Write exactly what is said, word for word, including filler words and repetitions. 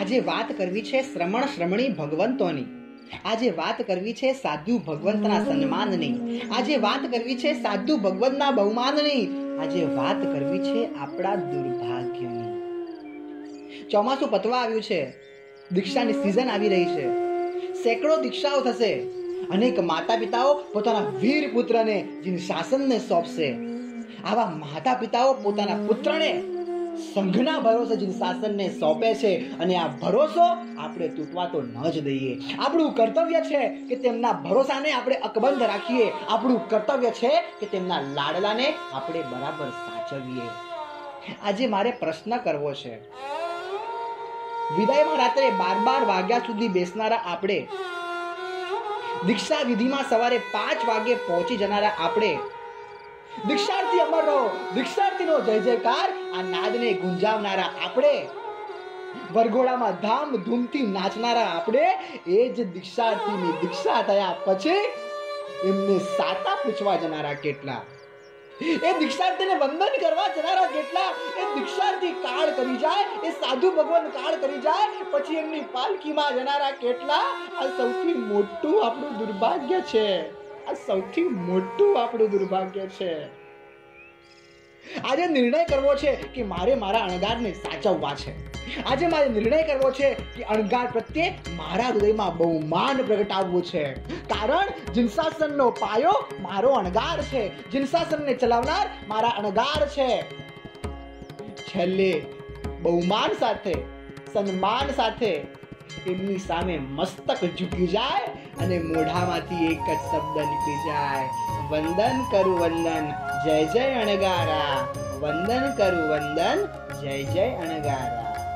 આજે વાત કરવી છે શ્રમણ શ્રમણી ભગવંતોની, આજે વાત કરવી છે સાધુ ભગવંતના સન્માનની, આજે વાત કરવી છે સાધુ ભગવંતના બહુમાનની, આજે વાત કરવી છે આપણા દુર્ભાગ્યની. ચોમાસું પતવા આવ્યું છે, દીક્ષાની સિઝન આવી રહી છે, સેંકડો દીક્ષાઓ થશે. અનેક માતા પિતાઓ પોતાના વીર પુત્રને જીનશાસનને સોંપશે. આવા માતા પિતાઓ પોતાના પુત્રને સંઘના ભરોસે જીનશાસનને સોંપે છે અને આ ભરોસો આપણે તૂટવા તો ન જ દઈએ. આપણું કર્તવ્ય છે કે તેમના ભરોસાને આપણે અકબંધ રાખીએ. આપણું કર્તવ્ય છે કે તેમના લાડલાને આપણે બરાબર સાચવીએ. આજે મારે પ્રશ્ન કરવો છે, વિદાયમાં રાત્રે બાર બાર વાગ્યા સુધી બેસનારા આપણે, દીક્ષા વિધિમાં સવારે પાંચ વાગે પહોંચી જનારા આપણે, દીક્ષાર્થી અમર રહો, દીક્ષાર્થીનો જય જયકાર આ નાદને ગુંજાવનારા આપણે, વરઘોડામાં ધામધૂમથી નાચનારા આપણે, એ જ દીક્ષાર્થીની દીક્ષા થયા પછી એમને સાતા પૂછવા જનારા કેટલા, એ દીક્ષાર્થીને વંદન કરવા જનારા કેટલા, એ દીક્ષાર્થી કાળ કરી જાય, એ સાધુ ભગવાન કાળ કરી જાય પછી એમની પાલખીમાં જનારા કેટલા. આ સૌથી મોટું આપણું દુર્ભાગ્ય છે. આ સૌથી મોટું આપણું દુર્ભાગ્ય છે. આજે નિર્ણય કરવો છે કે મારે મારા અણગારને સાચવવા છે. આજે મારે નિર્ણય કરવો છે કે અણગાર પ્રત્યે મારા હૃદયમાં બહુમાન પ્રગટાવવું છે. કારણ જીનશાસનનો પાયો મારો અણગાર છે, જીનશાસનને ચલાવનાર મારા અણગાર છે. છેલ્લે બહુમાન સાથે, સન્માન સાથે એમની સામે મસ્તક ઝૂકી જાય અને મોઢામાંથી એક જ શબ્દ નીકળી જાય, વંદન કરું વંદન, જય જય અણગારા, વંદન કરું વંદન, જય જય અણગારા.